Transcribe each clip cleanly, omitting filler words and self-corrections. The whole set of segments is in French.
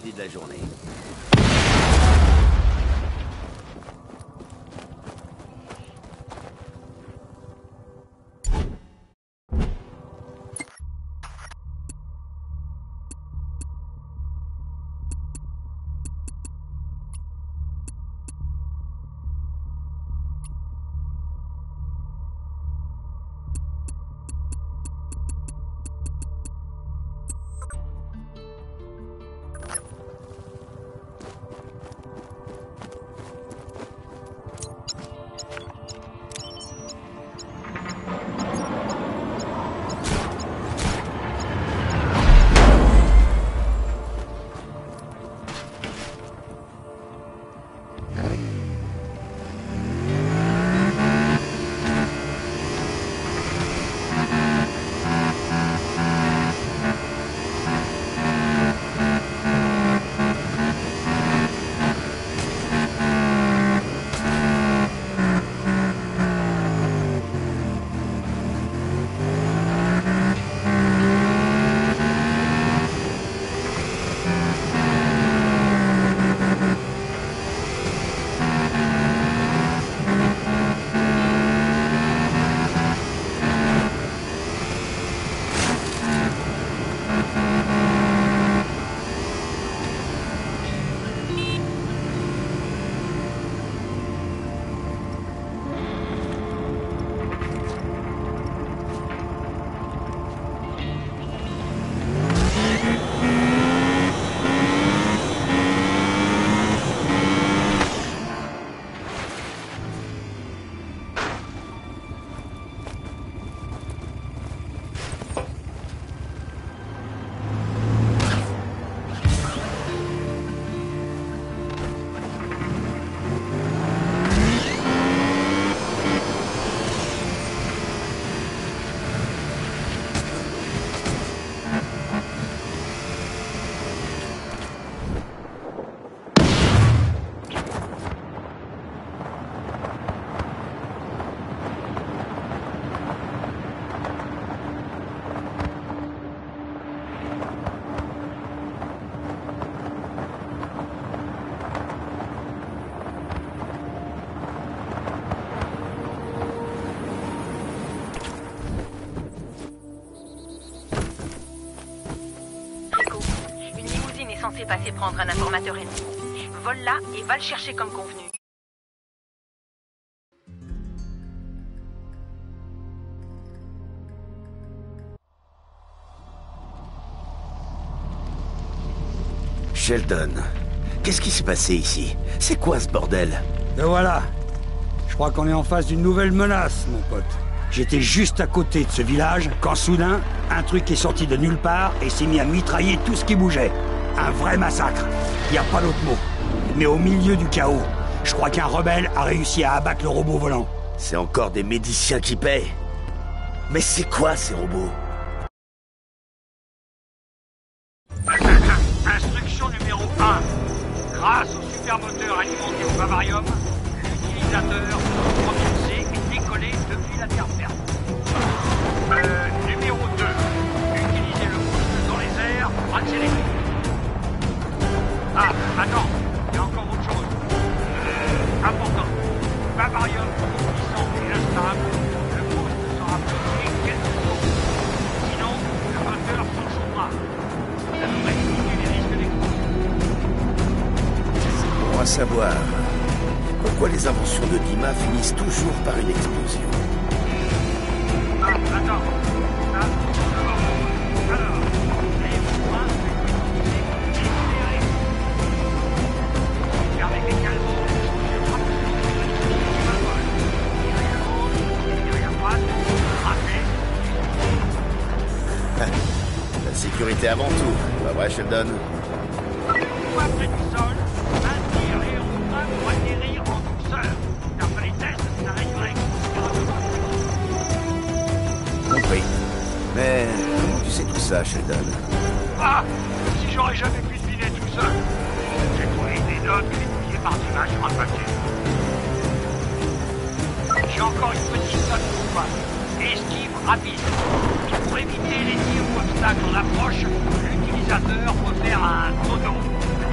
partie de la journée. Censé passer prendre un informateur ennemi. Vole-la et va le chercher comme convenu. Sheldon, qu'est-ce qui s'est passé ici? C'est quoi ce bordel? Et voilà. Je crois qu'on est en face d'une nouvelle menace, mon pote. J'étais juste à côté de ce village, quand soudain, un truc est sorti de nulle part et s'est mis à mitrailler tout ce qui bougeait. Un vrai massacre. Y a pas d'autre mot. Mais au milieu du chaos, je crois qu'un rebelle a réussi à abattre le robot volant. C'est encore des médiciens qui paient. Mais c'est quoi ces robots? Instruction numéro 1. Grâce au supermoteur alimenté au bavarium, l'utilisateur peut propulser et décoller depuis la terre ferme. Numéro 2. Utilisez le boost dans les airs pour accélérer. Ah, attends, il y a encore autre chose. Important. Bavarium puissant et instable, le boost sera bloqué quelques secondes. Sinon, le moteur s'enchaînera. Ça devrait limiter les risques d'explosion. C'est bon à savoir. Pourquoi les inventions de Dima finissent toujours par une explosion? Ah, attends. Ah, alors, les points avec les calmos, je frappe La sécurité avant tout, pas vrai, Sheldon? Soit près du sol, maintenir l'aérotrain pour atterrir en douceur. D'après les tests, ça réduirait Compris. Mais comment tu sais tout ça, Sheldon? Ah, si j'aurais jamais pu deviner tout seul. J'ai trouvé des notes gribouillées par Dima sur un papier. J'ai encore une petite note pour toi. Esquive rapide. Pour éviter les tirs ou obstacles en approche, l'utilisateur peut faire un dodo.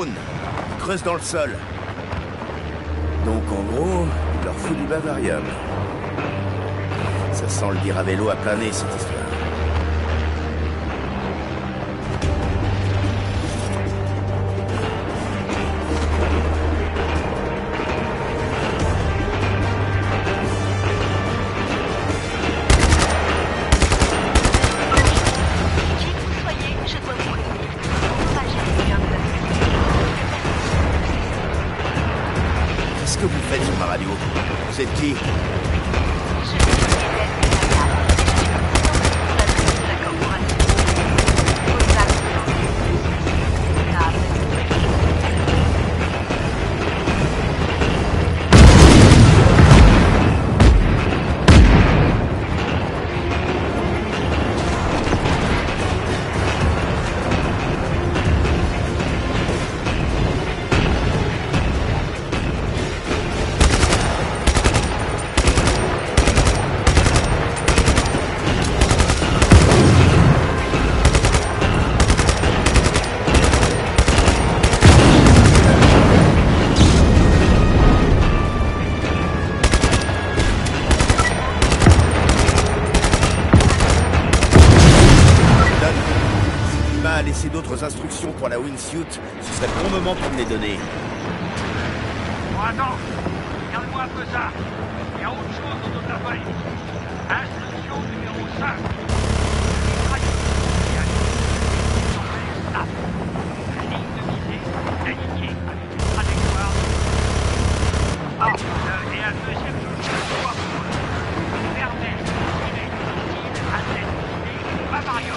drones. Ils creusent dans le sol. Donc en gros, il leur faut du bavarium. Ça sent le dire à vélo à planer, cette histoire. Qu'est-ce que vous faites sur ma radio? Vous êtes qui? Laisser d'autres instructions pour la wingsuit, ce serait le bon moment pour me les donner. Bon, attends, regarde-moi un peu ça. Il y a autre chose dans notre appareil. Instruction numéro 5. La ligne de visée indiquée avec une trajectoire. Et un deuxième choix permet de tirer une missile à cette visée bavarium.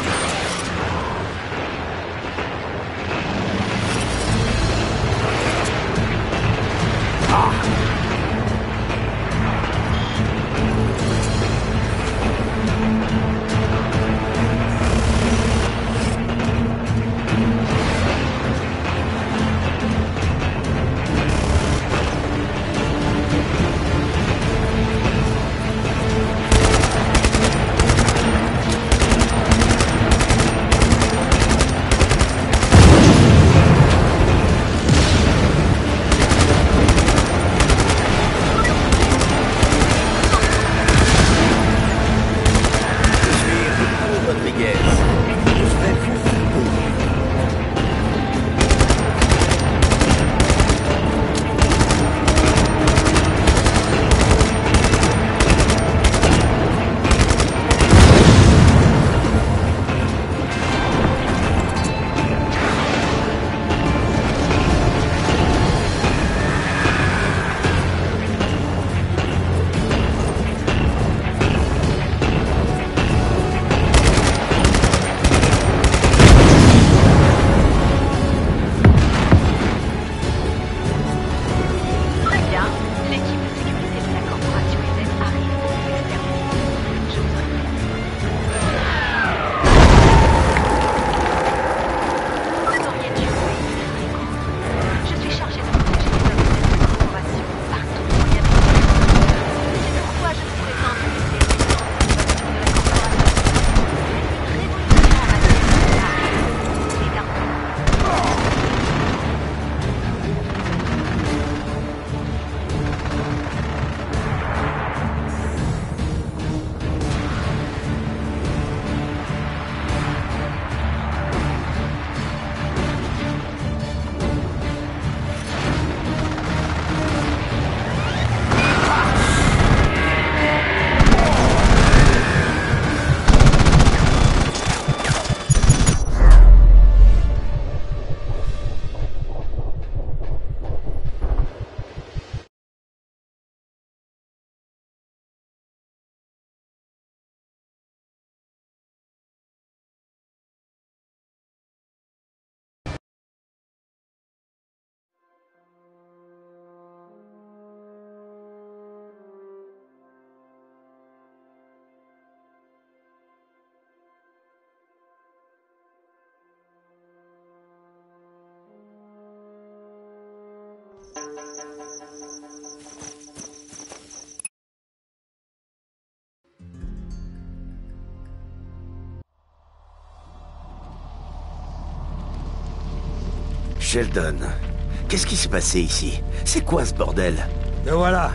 Sheldon, qu'est-ce qui s'est passé ici? C'est quoi ce bordel? Et voilà.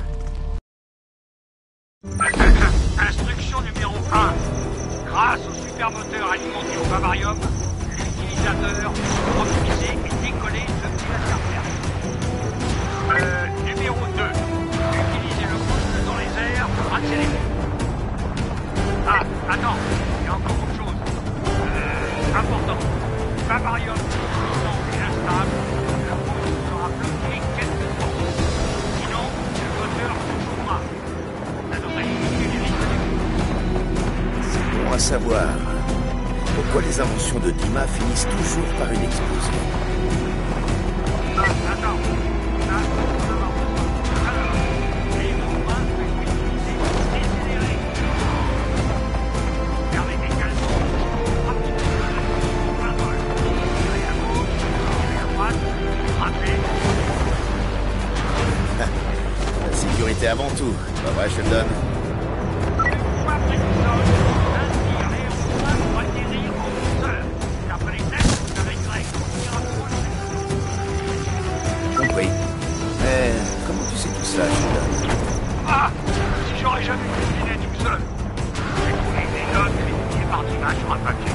Instruction numéro 1. Grâce au supermoteur alimenté au bavarium, l'utilisateur peut optimiser et décoller depuis la carrière. Numéro 2. Utiliser le boost dans les airs pour accélérer. Ah, attends, il y a encore autre chose. Important. Bavarium puissant et instable, le boost sera bloqué quelques secondes. Sinon, le moteur se chauffera. Ça devrait limiter les risques d'écoulement. C'est bon à savoir. Pourquoi les inventions de Dima finissent toujours par une explosion? Attends. Alors, les mouvements peuvent être utilisés pour décélérer. Permettez également rapidement un vol. Tirez à gauche, tirez à droite, frappez. La sécurité avant tout, pas vrai, Sheldon? Pas près du sol, inspire et on va pour atterrir en douceur. D'après les tests, vous arriverez à point. Compris. Mais comment tu sais tout ça, Sheldon? Ah, si j'aurais jamais cuisiné tout seul. J'ai trouvé des notes rédigées par Dima sur un papier.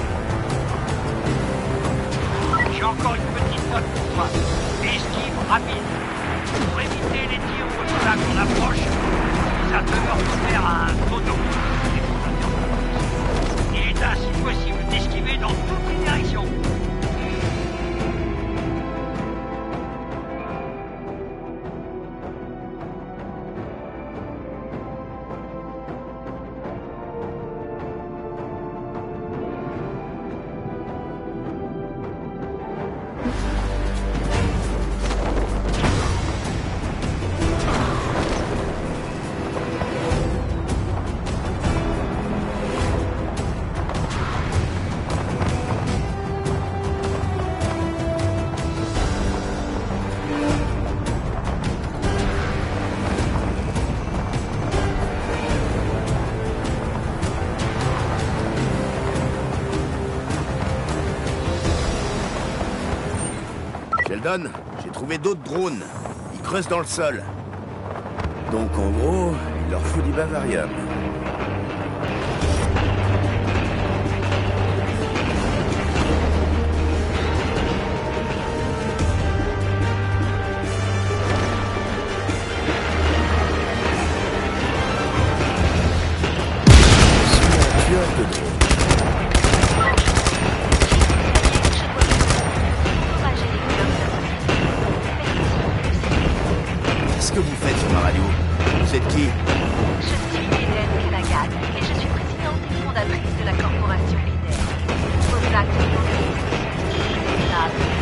J'ai encore une petite note pour toi. Esquive rapide. Pour éviter les tirs recevables en approche, l'utilisateur peut faire un photo. Il est ainsi possible d'esquiver dans toutes les directions. Sheldon, j'ai trouvé d'autres drones. Ils creusent dans le sol. Donc en gros, il leur faut du bavarium. C'est un tueur de drones. Qu'est-ce que vous faites sur ma radio? Vous êtes qui? Je suis Eden Kelagat et je suis présidente et fondatrice de la corporation Eden. Vos actes sont là.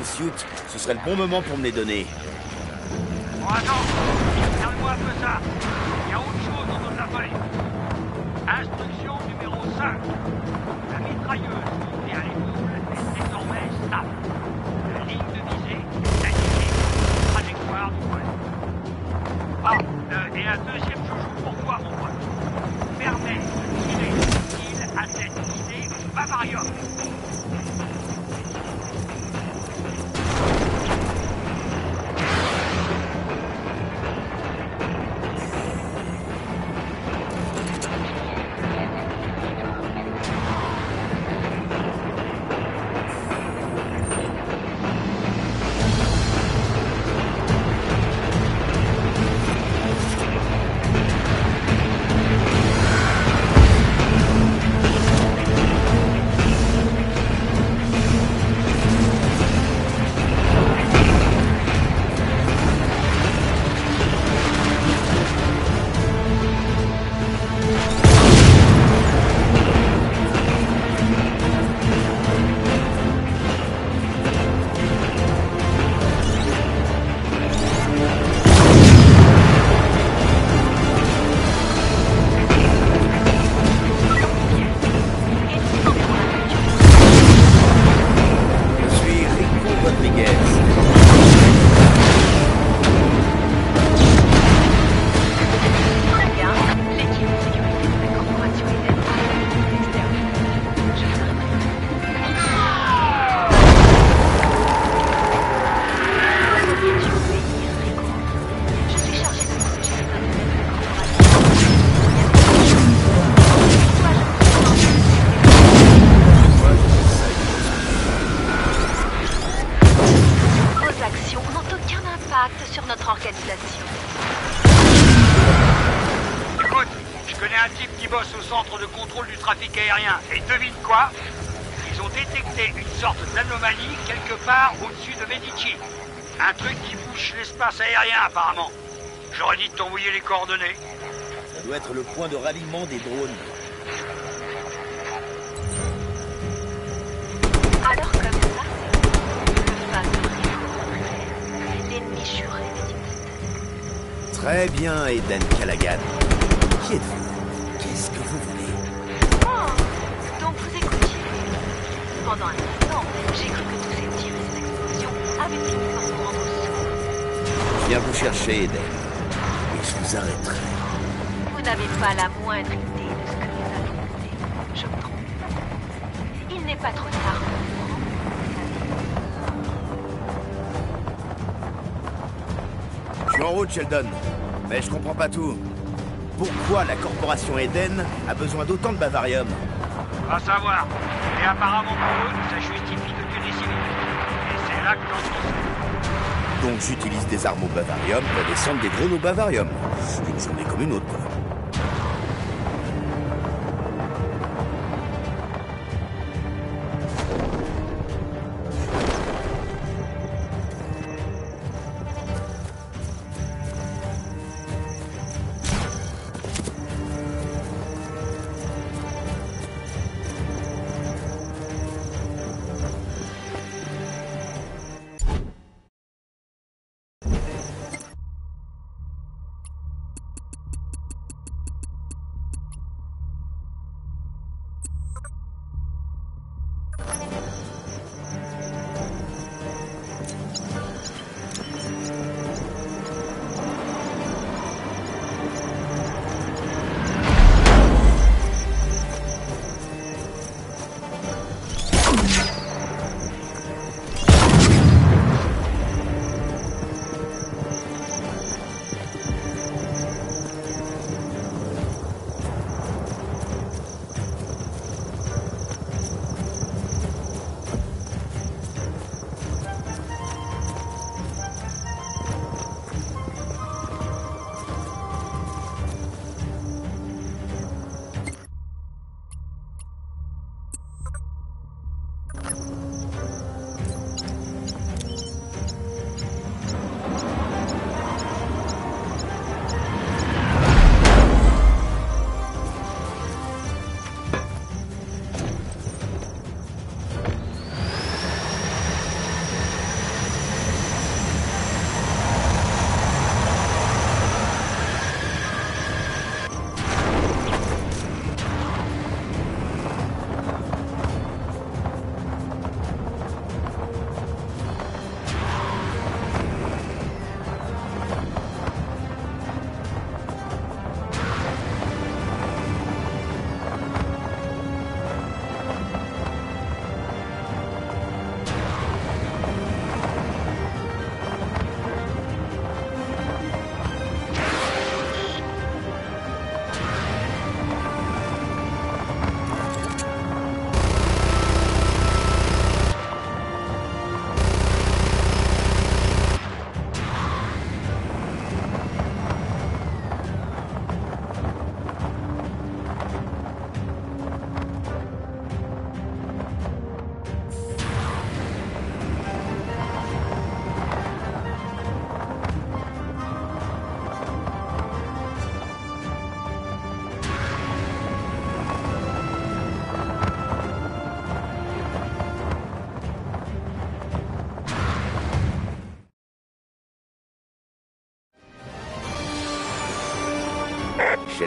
Suit, ce serait le bon moment pour me les donner. Bon, attends, regarde-moi un peu ça. Il y a autre chose dans notre appareil. Instruction numéro 5. La mitrailleuse montée à l'épaule est désormais stable. La ligne de visée est alignée sur la trajectoire du vol. Ah, et un deuxième joujou pour toi, mon pote. Permet de tirer le missile à tête visée au Bavarium. Sur notre organisation. Écoute, je connais un type qui bosse au centre de contrôle du trafic aérien. Et devine quoi? Ils ont détecté une sorte d'anomalie quelque part au-dessus de Medici. Un truc qui bouche l'espace aérien apparemment. J'aurais dit de t'envoyer les coordonnées. Ça doit être le point de ralliement des drones. Alors comme ça, le fameux l'ennemi juré des dictateurs. Très bien, Eden Callaghan. Qui êtes-vous? Qu'est-ce que vous voulez? Oh, donc vous écoutiez. Pendant un instant, j'ai cru que tous ces tirs et ces explosions avaient fini par vous rendre sourd. Je viens vous chercher, Eden. Et je vous arrêterai. Vous n'avez pas la moindre idée de ce que nous allons monter. Je me trompe. Il n'est pas trop tard pour vous rendre. Je suis en route, Sheldon. Mais je comprends pas tout. Pourquoi la corporation Eden a besoin d'autant de bavarium? Va savoir. Et apparemment pour eux, ça justifie de tuer des civils. Et c'est là que j'en Donc j'utilise des armes au bavarium pour descendre des drones au bavarium. Une journée comme une autre, quoi.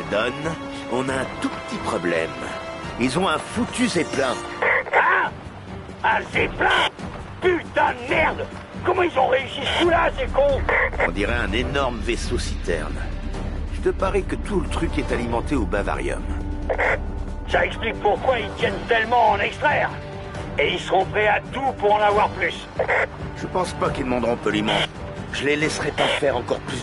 Don, on a un tout petit problème. Ils ont un foutu zeppelin. Hein? Un zeppelin? Putain de merde! Comment ils ont réussi ce coup-là, ces cons? On dirait un énorme vaisseau citerne. Je te parie que tout le truc est alimenté au bavarium. Ça explique pourquoi ils tiennent tellement à en extraire. Et ils seront prêts à tout pour en avoir plus. Je pense pas qu'ils demanderont poliment. Je les laisserai pas faire encore plus.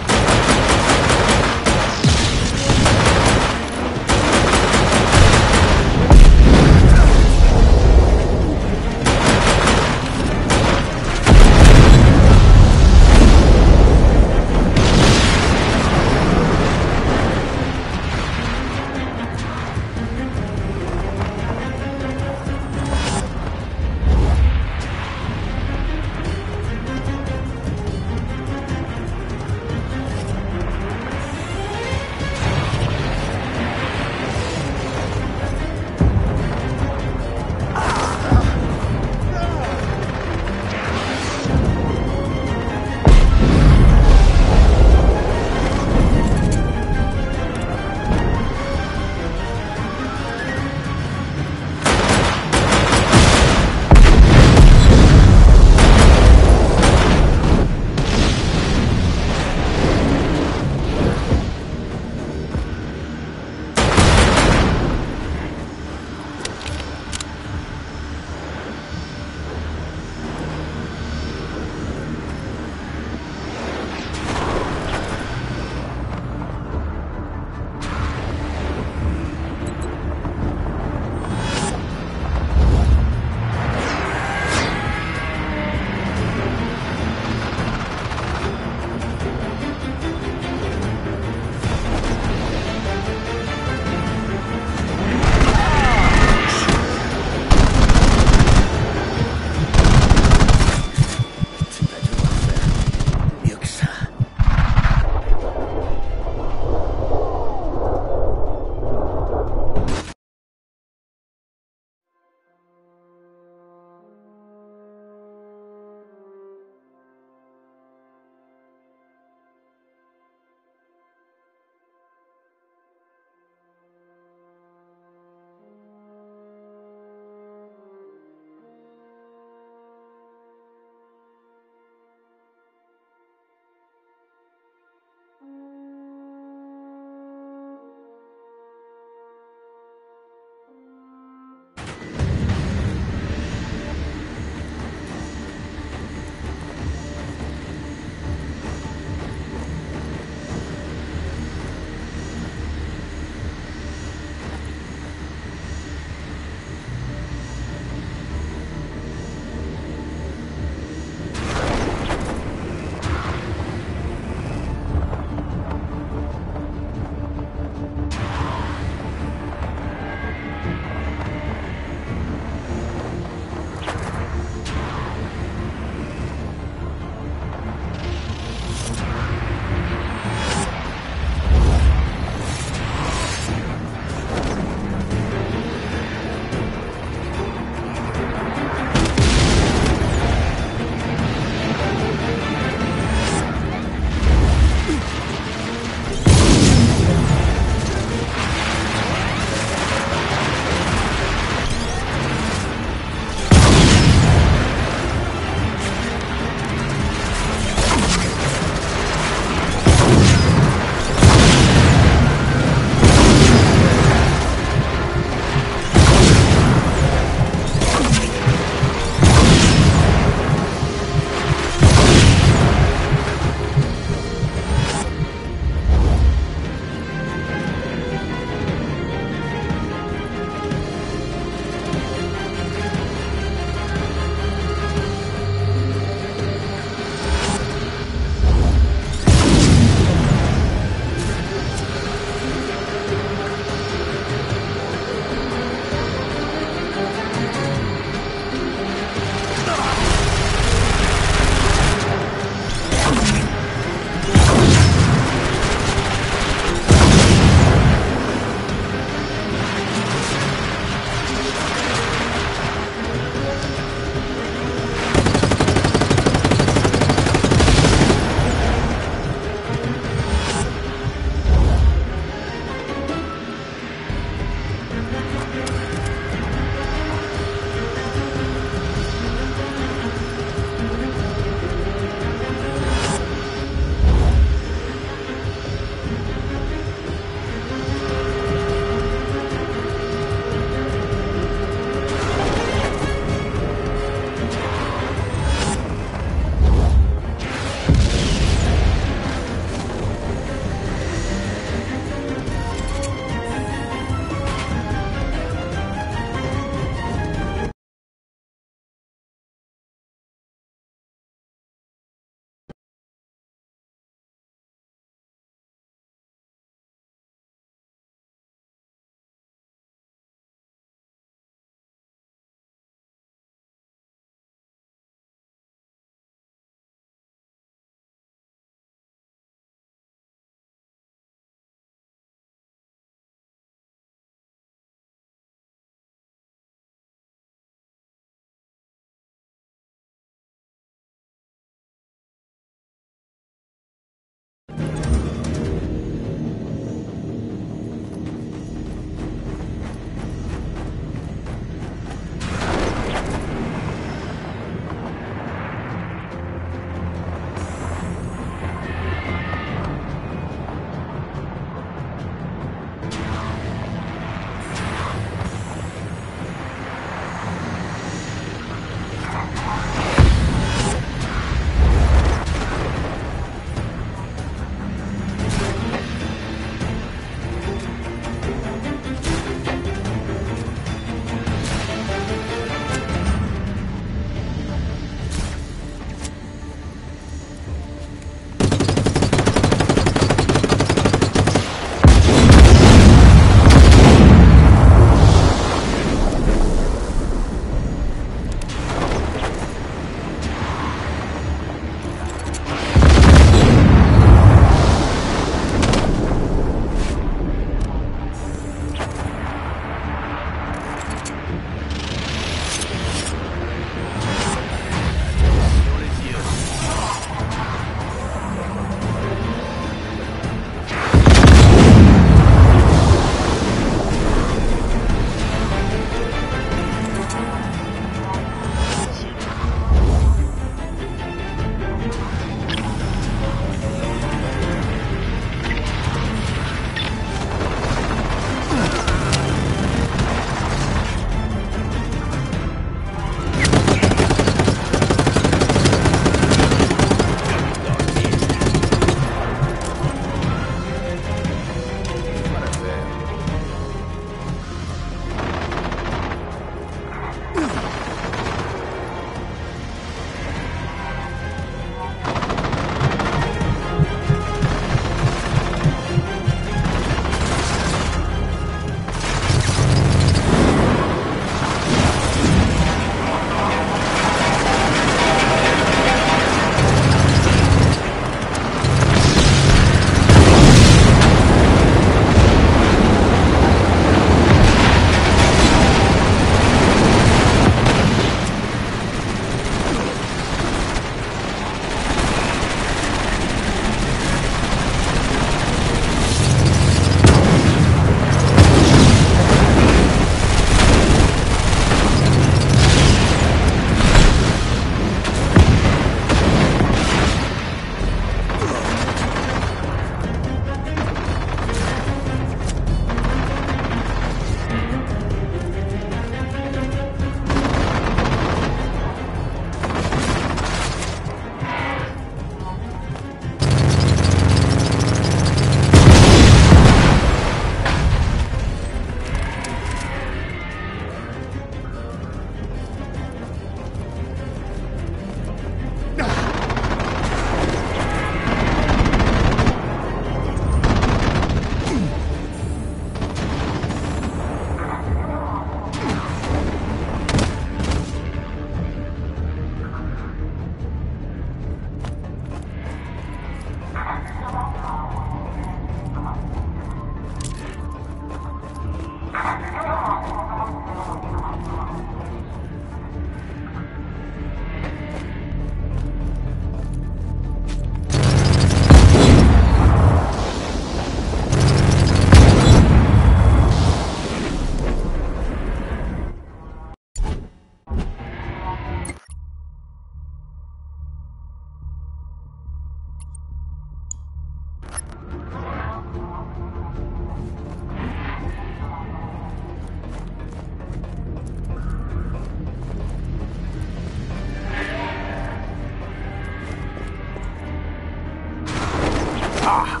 Ah!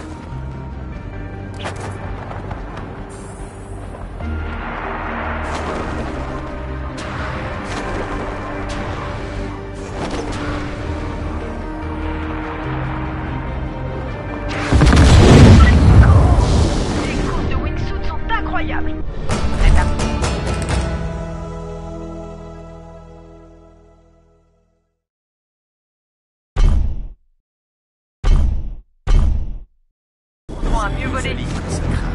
Les courses de wingsuit sont incroyables. C'est parti. Apprends à mieux voler. Solide comme ça crame.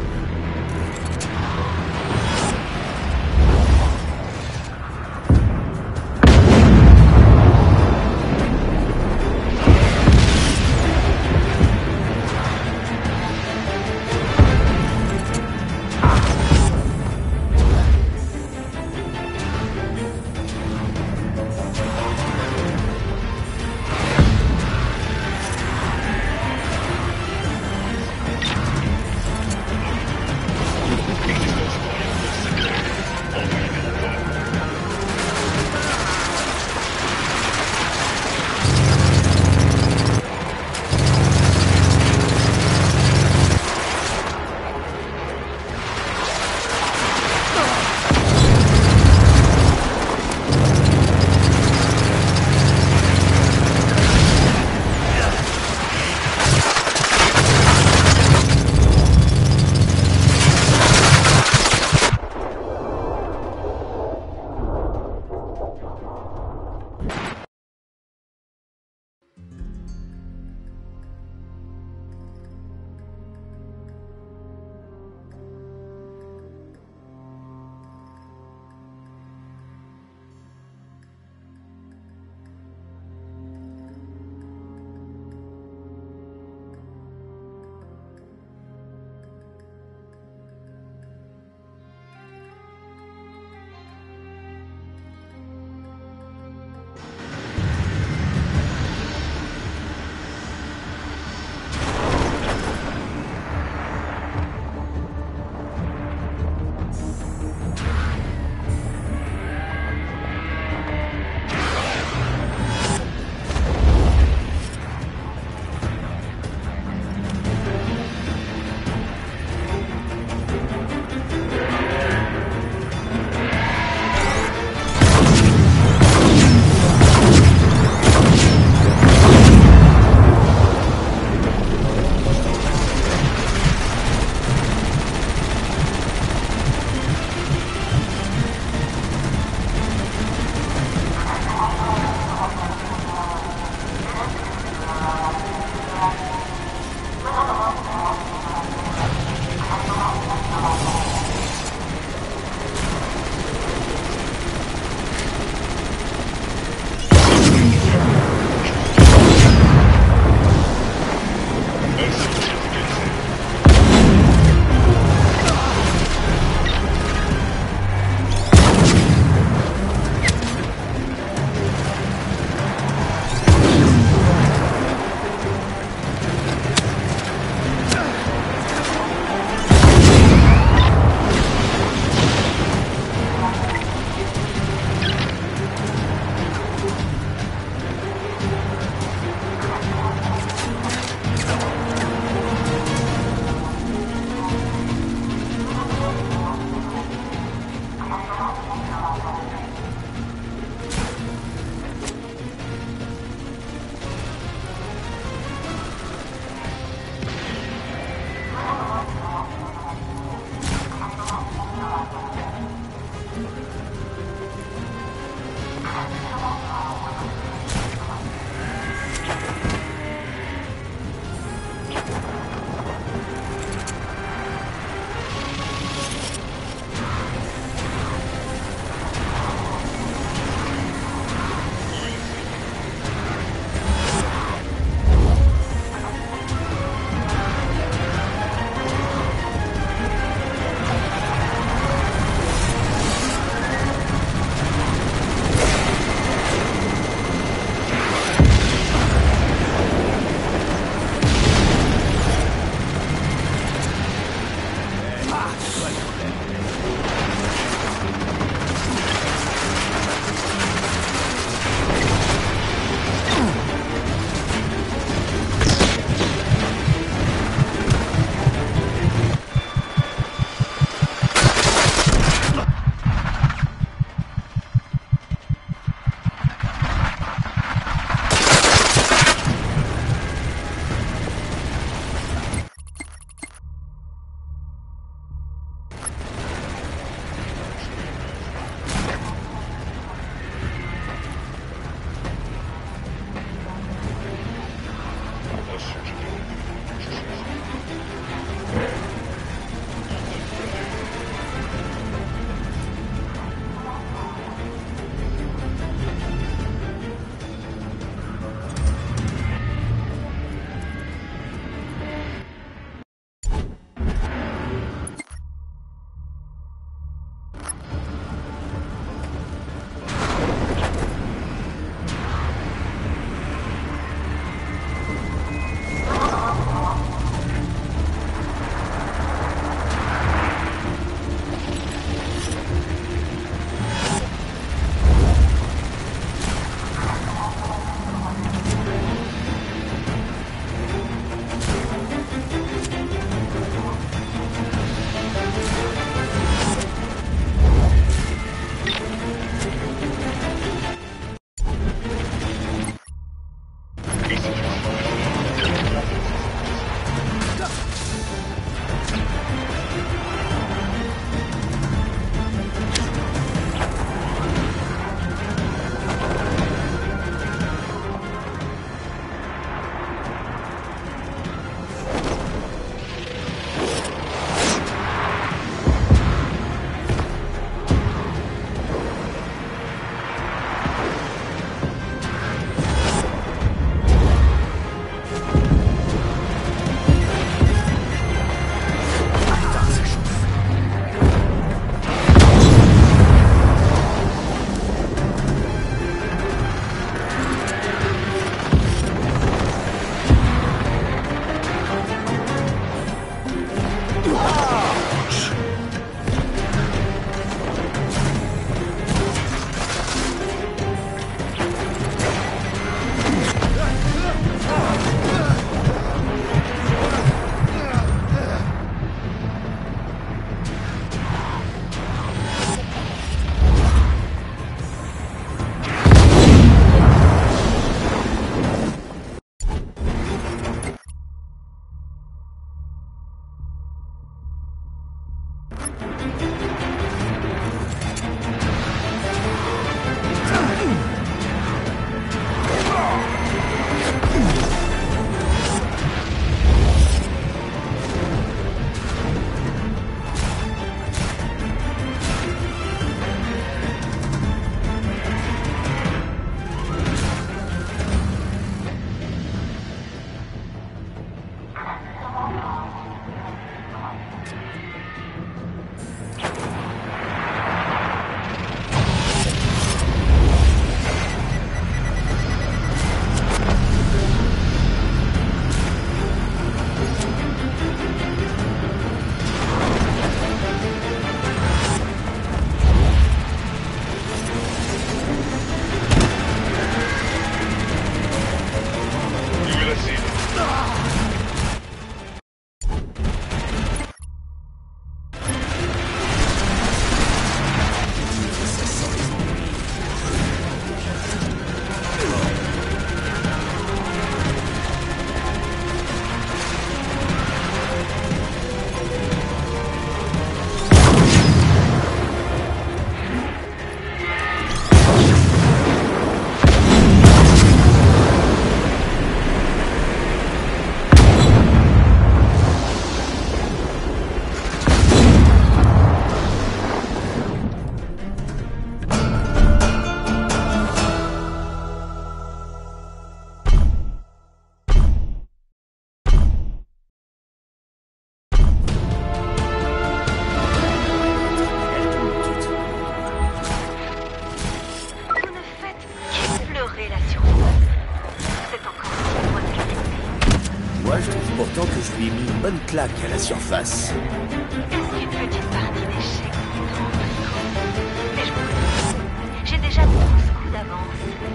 pourtant que je lui ai mis une bonne claque à la surface. Est-ce qu'une petite partie d'échecs compte, Rico? Mais je vous préviens, j'ai déjà 12 coups d'avance.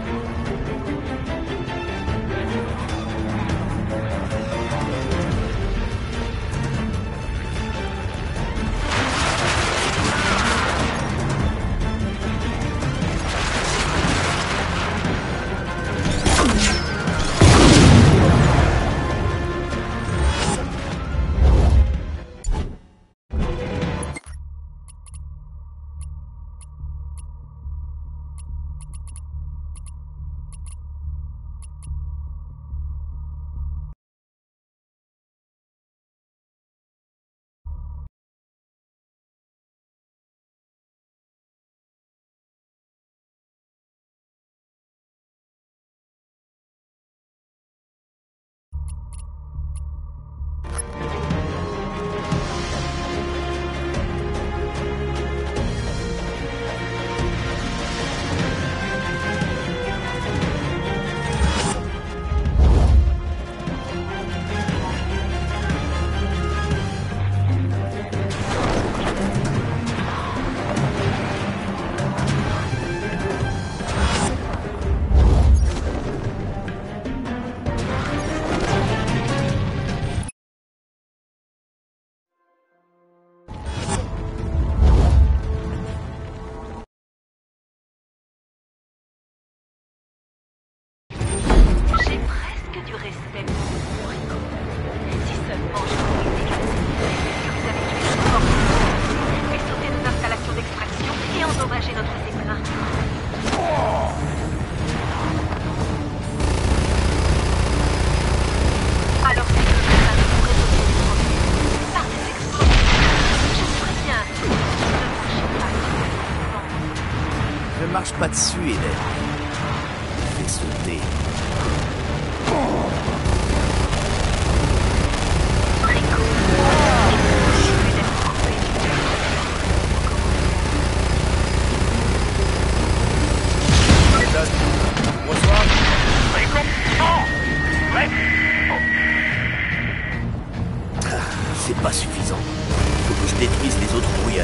Ne marche pas dessus, Eden. Fais sauter. Bonsoir. Rico. Oh. Ouais. C'est pas suffisant. Faut que je détruise les autres brouilleurs.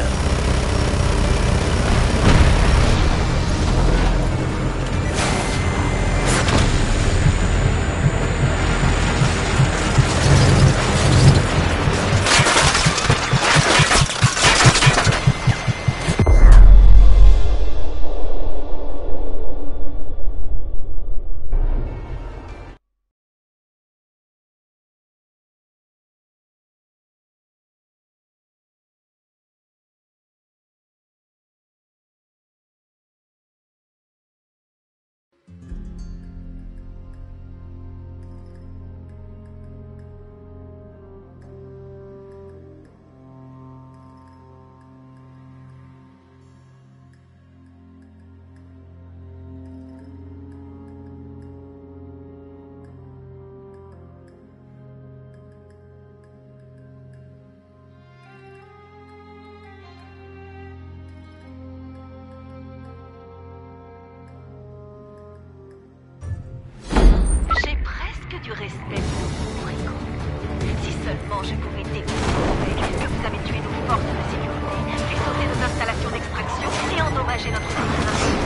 Du respect pour vous, Rico. Si seulement je pouvais découvrir que vous avez tué nos forces de sécurité, fait sauter nos installations d'extraction et endommagé notre terrain.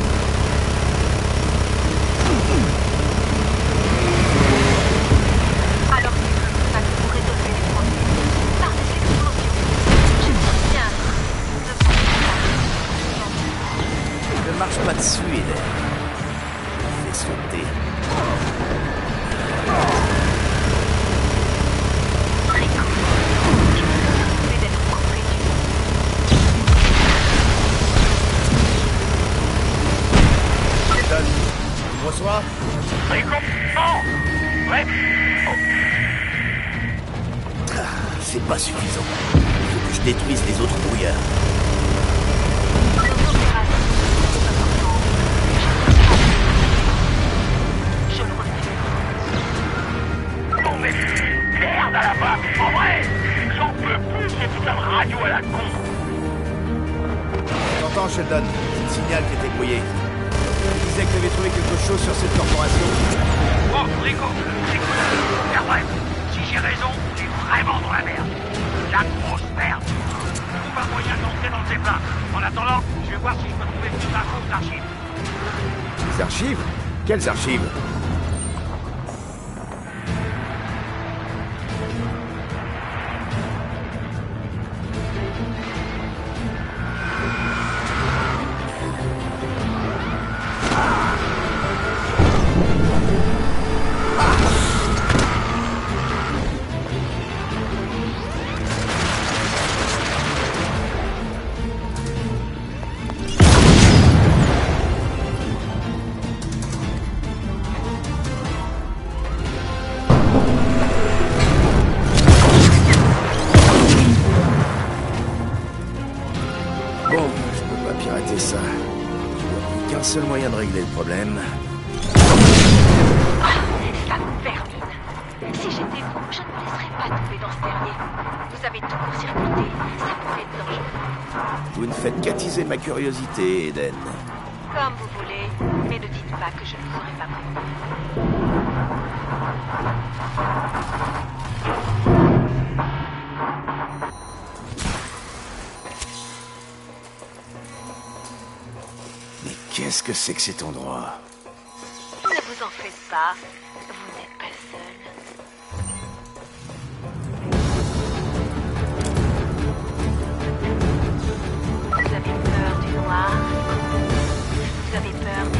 Alors que ça pourrait donner les problèmes par des explosions. J'aimerais bien Ne marche pas dessus, Eden. Fais sauter. Bonsoir. Rico. Oh. Ouais. C'est pas suffisant. Il faut que je détruise les autres brouilleurs. Je le refuse. Bon, mais merde à la base. En vrai, j'en peux plus de ces putains de radio à la con. T'entends, Sheldon? C'est le signal qui était brouillé. Tu disais que tu avais trouvé quelque chose sur cette corporation. Oh, Rico. C'est vrai. Si j'ai j'ai raison, on est vraiment dans la merde. La grosse merde. Trouve un moyen d'entrer dans le Zeppelin. En attendant, je vais voir si je peux trouver plus d'infos d'archives. Les archives? Quelles archives? Bon, je peux pas pirater ça. Je n'ai plus qu'un seul moyen de régler le problème. Ça me vermine. Si j'étais vous, je ne me laisserais pas tomber dans ce terrier. Vous avez tout court-circuité. Ça pourrait être dangereux. Vous ne faites qu'attiser ma curiosité, Eden. Comme vous voulez, mais ne dites pas que je ne vous aurais pas prévenu. Mais qu'est-ce que c'est que cet endroit? Ne vous en faites pas. Vous n'êtes pas seul. Vous avez peur du noir. Vous avez peur des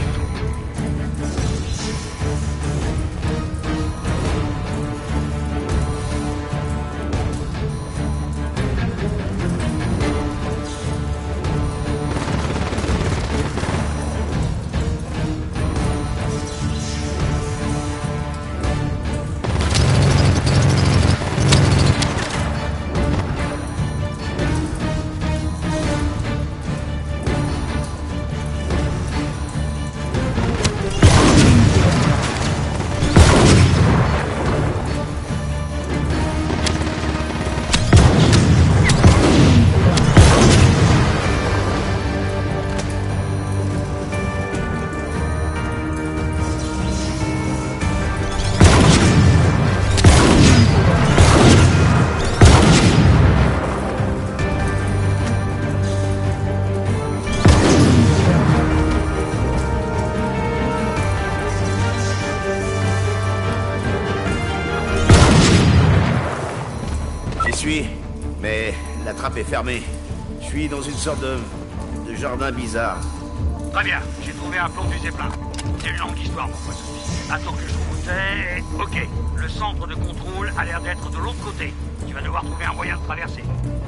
mais la trappe est fermée. Je suis dans une sorte de jardin bizarre. Très bien, j'ai trouvé un plan du Zeppelin. C'est une longue histoire, mon pote. Attends que je trouve où c'est. Ok, le centre de contrôle a l'air d'être de l'autre côté. Tu vas devoir trouver un moyen de traverser.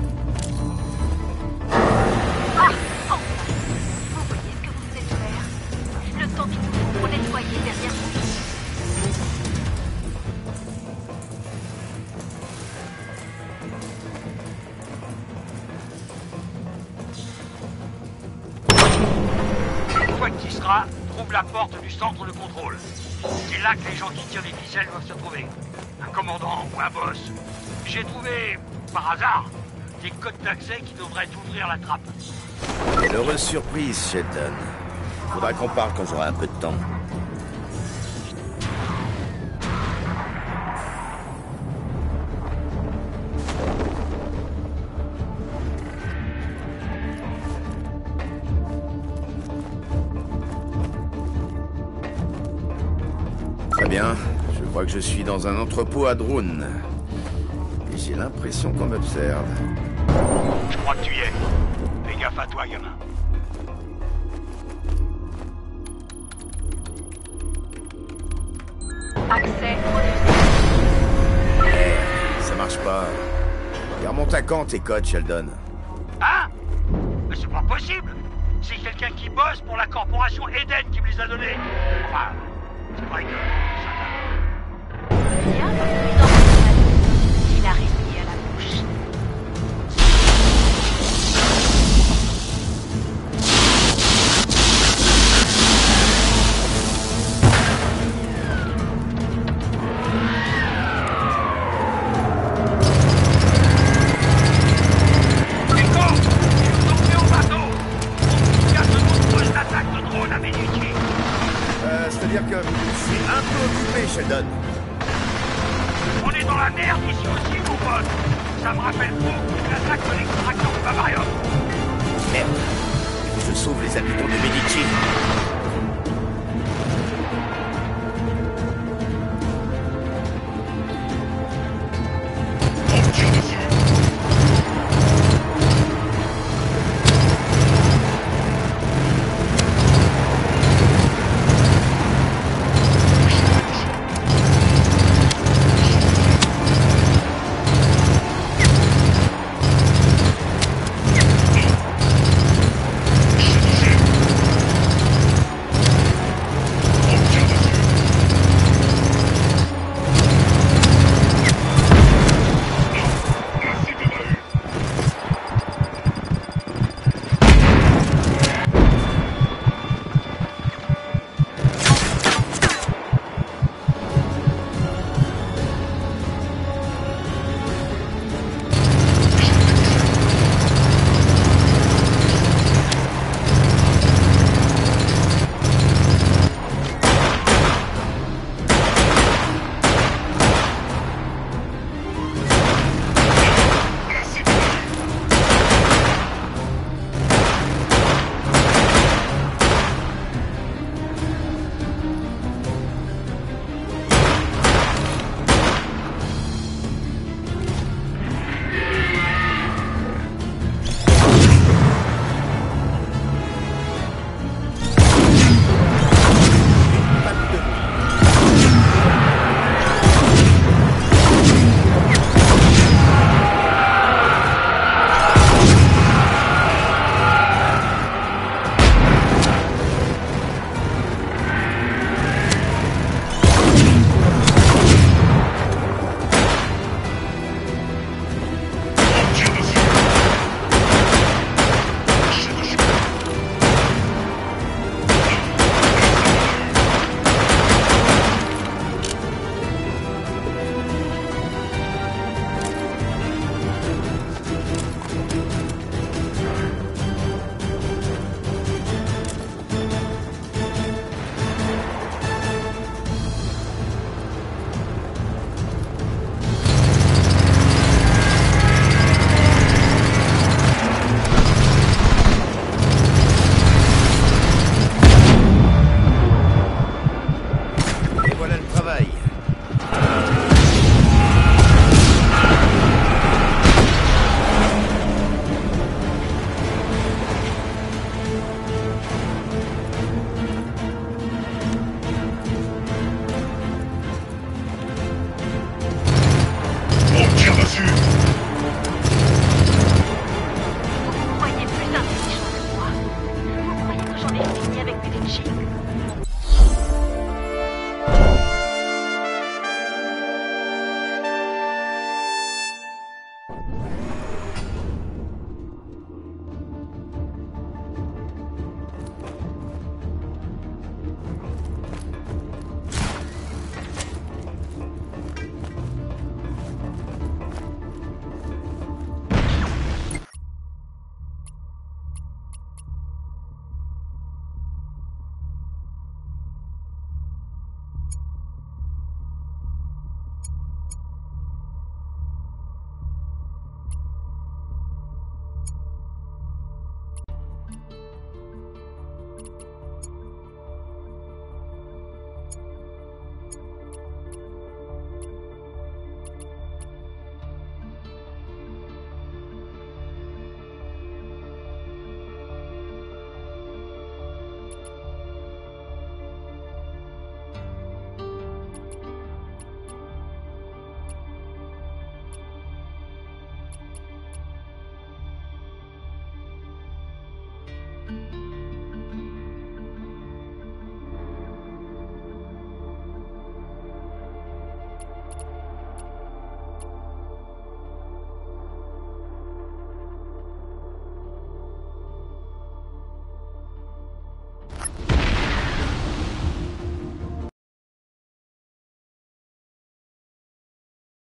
Ah, enfin. Vous voyez ce que vous venez de faire. Le temps qu'il nous faut pour nettoyer derrière vous. Une fois que tu y seras, trouve la porte du centre de contrôle. C'est là que les gens qui tirent les ficelles doivent se trouver. Un commandant ou un boss. J'ai trouvé, par hasard, des codes d'accès qui devraient ouvrir la trappe. Quelle heureuse surprise, Sheldon. Faudra qu'on parle quand j'aurai un peu de temps. Très bien. Je crois que je suis dans un entrepôt à drones. Et j'ai l'impression qu'on m'observe. Je crois que tu y es. Fais gaffe à toi, gamin. Accès refusé. Ça marche pas. Il remonte à quand tes codes, Sheldon? Hein? Mais c'est pas possible. C'est quelqu'un qui bosse pour la corporation Eden qui me les a donnés. Enfin, c'est vrai que... Bien, dans il a réveillé à la bouche. C'est-à-dire que je suis un peu occupé, Sheldon. aussi, mon pote. Ça me rappelle beaucoup l'attaque de l'extraction de Bavarium. Merde. Il faut que je sauve les habitants de Medici. On tire dessus.